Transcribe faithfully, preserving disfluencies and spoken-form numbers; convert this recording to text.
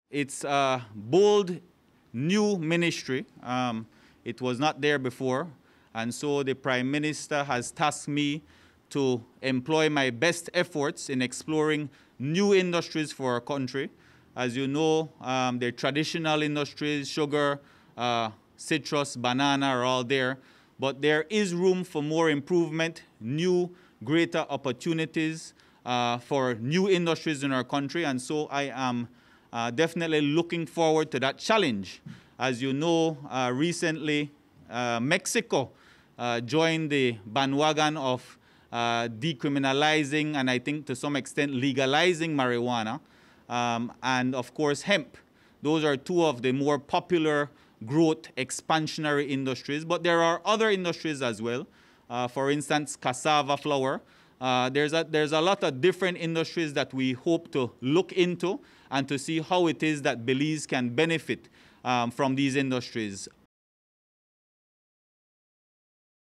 It's a bold new ministry. Um, it was not there before. And so the Prime Minister has tasked me to employ my best efforts in exploring new industries for our country. As you know, um, the traditional industries, sugar, uh, citrus, banana are all there. But there is room for more improvement, new, greater opportunities uh, for new industries in our country. And so I am uh, definitely looking forward to that challenge. As you know, uh, recently, uh, Mexico uh, joined the bandwagon of uh, decriminalizing and I think to some extent legalizing marijuana. Um, and of course, hemp. Those are two of the more popular growth expansionary industries, but there are other industries as well. Uh, for instance, cassava flour. Uh, there's, a, there's a lot of different industries that we hope to look into and to see how it is that Belize can benefit um, from these industries.